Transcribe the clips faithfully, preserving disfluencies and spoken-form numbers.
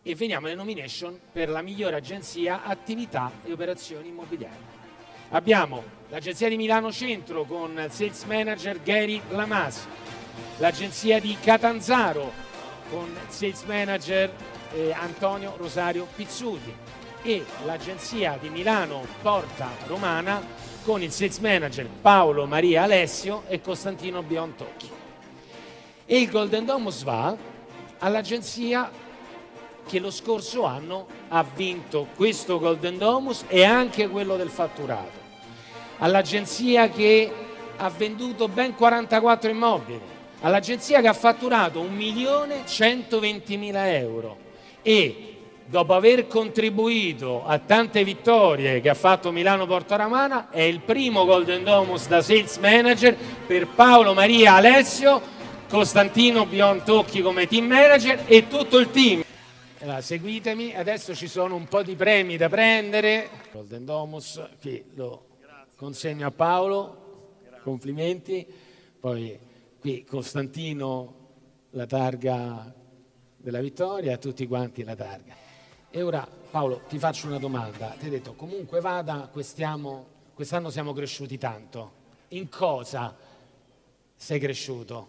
e veniamo alle nomination per la migliore agenzia attività e operazioni immobiliari. Abbiamo l'agenzia di Milano Centro con il sales manager Gary Lamasi, l'agenzia di Catanzaro con il sales manager eh, Antonio Rosario Pizzuti e l'agenzia di Milano Porta Romana con il sales manager Paolo Maria Alessio e Costantino Biontocchi. E il Golden Domus va all'agenzia che lo scorso anno ha vinto questo Golden Domus e anche quello del fatturato, all'agenzia che ha venduto ben quarantaquattro immobili, all'agenzia che ha fatturato un milione centoventimila euro e dopo aver contribuito a tante vittorie che ha fatto Milano Porta Romana è il primo Golden Domus da sales manager per Paolo Maria Alessio, Costantino Biontocchi come team manager e tutto il team. Allora, seguitemi, adesso ci sono un po' di premi da prendere. Golden Domus, qui lo consegno a Paolo, complimenti. Poi qui Costantino la targa della vittoria, a tutti quanti la targa. E ora Paolo ti faccio una domanda, ti ho detto comunque vada, quest'anno siamo cresciuti tanto, in cosa sei cresciuto?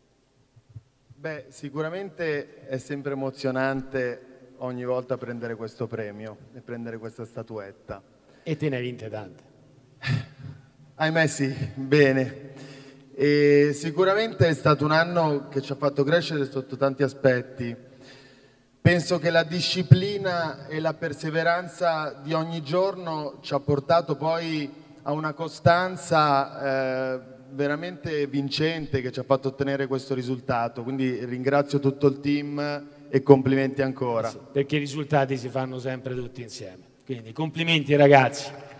Beh, sicuramente è sempre emozionante ogni volta prendere questo premio e prendere questa statuetta. E te ne hai vinte tante. Ahimè sì, bene. E sicuramente è stato un anno che ci ha fatto crescere sotto tanti aspetti. Penso che la disciplina e la perseveranza di ogni giorno ci ha portato poi a una costanza eh, veramente vincente che ci ha fatto ottenere questo risultato. Quindi ringrazio tutto il team e complimenti ancora. Sì, perché i risultati si fanno sempre tutti insieme. Quindi complimenti ragazzi.